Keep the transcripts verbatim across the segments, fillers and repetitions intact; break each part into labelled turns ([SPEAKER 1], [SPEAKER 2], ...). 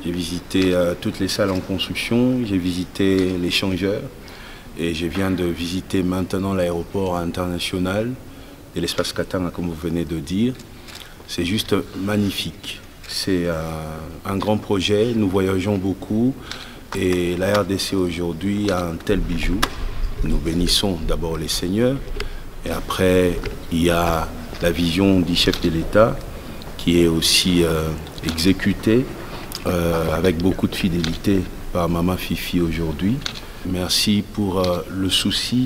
[SPEAKER 1] J'ai visité euh, toutes les salles en construction, j'ai visité les changeurs et je viens de visiter maintenant l'aéroport international de l'espace Katanga, comme vous venez de dire. C'est juste magnifique. C'est euh, un grand projet, nous voyageons beaucoup et la R D C aujourd'hui a un tel bijou. Nous bénissons d'abord les seigneurs et après il y a la vision du chef de l'État qui est aussi euh, exécutée euh, avec beaucoup de fidélité par Maman Fifi aujourd'hui. Merci pour euh, le souci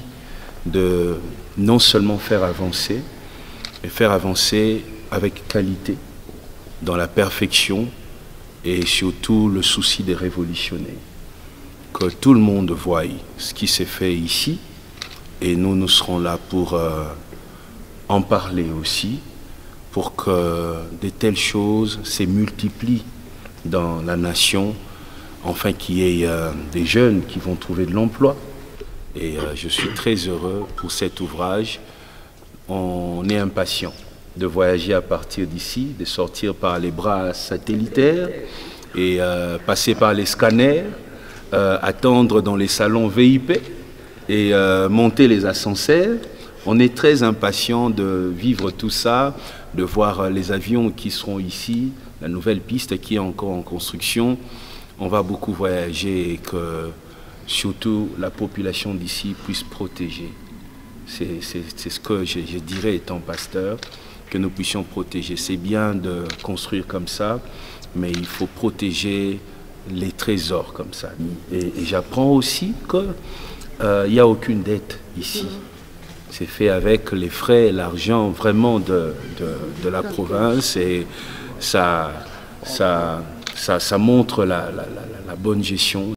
[SPEAKER 1] de non seulement faire avancer, mais faire avancer avec qualité, dans la perfection et surtout le souci de révolutionner. Que tout le monde voie ce qui s'est fait ici et nous, nous serons là pour euh, en parler aussi, pour que de telles choses se multiplient dans la nation, enfin qu'il y ait euh, des jeunes qui vont trouver de l'emploi. Et euh, je suis très heureux pour cet ouvrage. On est impatient de voyager à partir d'ici, de sortir par les bras satellitaires et euh, passer par les scanners, euh, attendre dans les salons V I P et euh, monter les ascenseurs. On est très impatient de vivre tout ça, de voir les avions qui seront ici, la nouvelle piste qui est encore en construction. On va beaucoup voyager et que surtout la population d'ici puisse protéger. C'est ce que je, je dirais étant pasteur, que nous puissions protéger. C'est bien de construire comme ça, mais il faut protéger les trésors comme ça. Et, et j'apprends aussi qu'il euh, n'y a aucune dette ici. C'est fait avec les frais et l'argent vraiment de, de, de la province et ça, ça, ça, ça montre la, la, la, la bonne gestion.